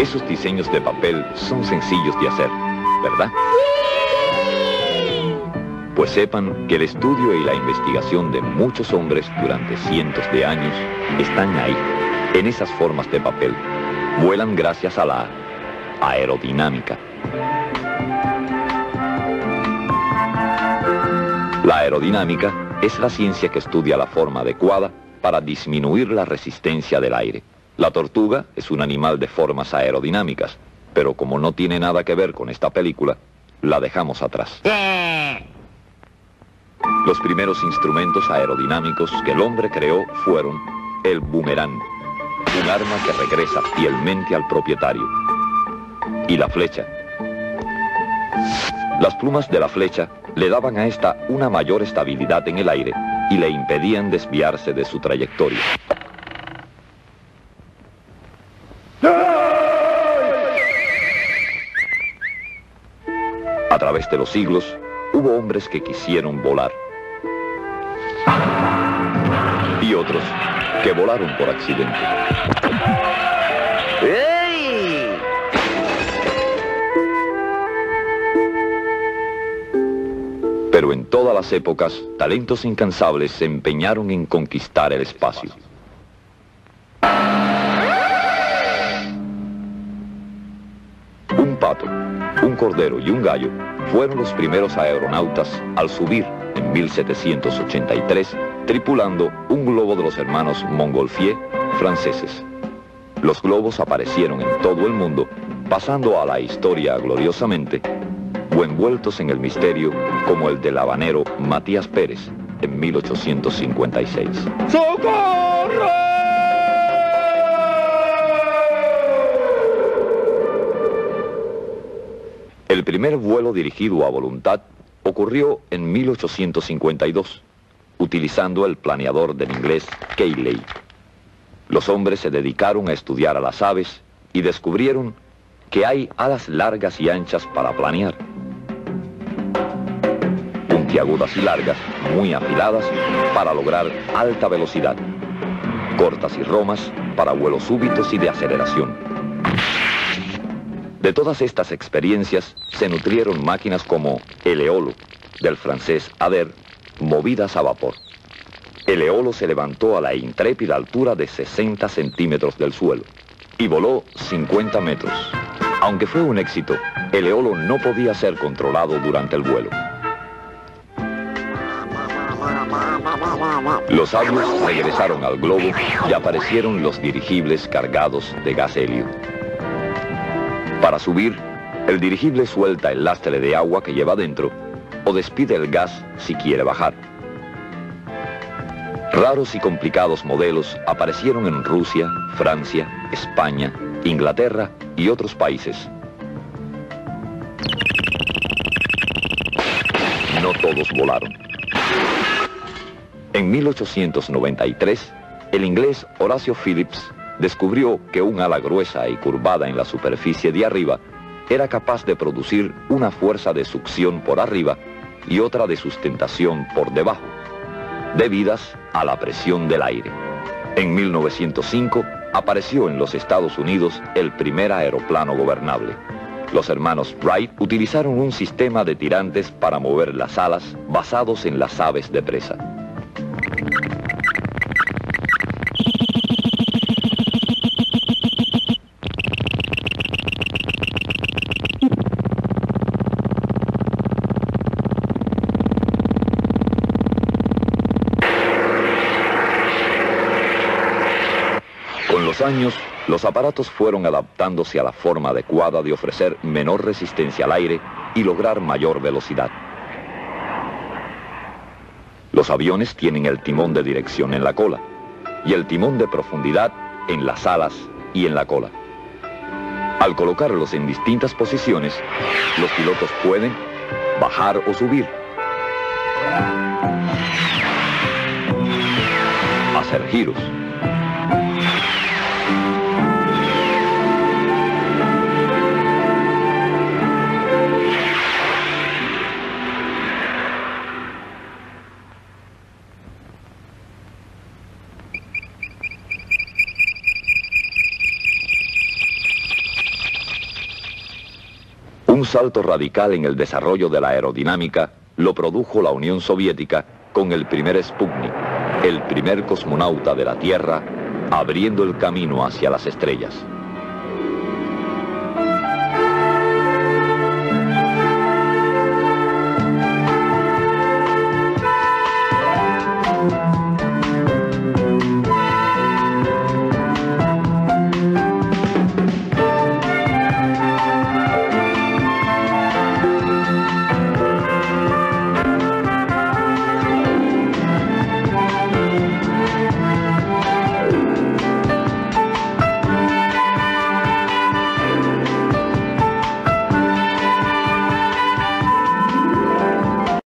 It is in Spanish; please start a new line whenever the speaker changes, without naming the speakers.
Esos diseños de papel son sencillos de hacer, ¿verdad? Pues sepan que el estudio y la investigación de muchos hombres durante cientos de años están ahí, en esas formas de papel. Vuelan gracias a la aerodinámica. La aerodinámica es la ciencia que estudia la forma adecuada para disminuir la resistencia del aire. La tortuga es un animal de formas aerodinámicas, pero como no tiene nada que ver con esta película, la dejamos atrás. Los primeros instrumentos aerodinámicos que el hombre creó fueron el boomerang, un arma que regresa fielmente al propietario, y la flecha. Las plumas de la flecha le daban a esta una mayor estabilidad en el aire y le impedían desviarse de su trayectoria. A través de los siglos, hubo hombres que quisieron volar. Y otros que volaron por accidente.
¡Ey!
Pero en todas las épocas, talentos incansables se empeñaron en conquistar el espacio. Un pato, un cordero y un gallo fueron los primeros aeronautas al subir en 1783, tripulando un globo de los hermanos Montgolfier franceses. Los globos aparecieron en todo el mundo, pasando a la historia gloriosamente, o envueltos en el misterio como el del habanero Matías Pérez en 1856. ¡Socorro! El primer vuelo dirigido a voluntad ocurrió en 1852, utilizando el planeador del inglés Cayley. Los hombres se dedicaron a estudiar a las aves y descubrieron que hay alas largas y anchas para planear, puntiagudas y largas, muy afiladas, para lograr alta velocidad, cortas y romas para vuelos súbitos y de aceleración. De todas estas experiencias se nutrieron máquinas como el eolo, del francés Ader, movidas a vapor. El eolo se levantó a la intrépida altura de 60 centímetros del suelo y voló 50 metros. Aunque fue un éxito, el eolo no podía ser controlado durante el vuelo. Los sabios regresaron al globo y aparecieron los dirigibles cargados de gas helio. Para subir, el dirigible suelta el lastre de agua que lleva dentro o despide el gas si quiere bajar. Raros y complicados modelos aparecieron en Rusia, Francia, España, Inglaterra y otros países. No todos volaron. En 1893, el inglés Horatio Phillips descubrió que un ala gruesa y curvada en la superficie de arriba era capaz de producir una fuerza de succión por arriba y otra de sustentación por debajo, debidas a la presión del aire. En 1905 apareció en los Estados Unidos el primer aeroplano gobernable. Los hermanos Wright utilizaron un sistema de tirantes para mover las alas basados en las aves de presa. Con los años, los aparatos fueron adaptándose a la forma adecuada de ofrecer menor resistencia al aire y lograr mayor velocidad. Los aviones tienen el timón de dirección en la cola y el timón de profundidad en las alas y en la cola. Al colocarlos en distintas posiciones, los pilotos pueden bajar o subir, hacer giros, salto radical en el desarrollo de la aerodinámica lo produjo la Unión Soviética con el primer Sputnik, el primer cosmonauta de la Tierra, abriendo el camino hacia las estrellas.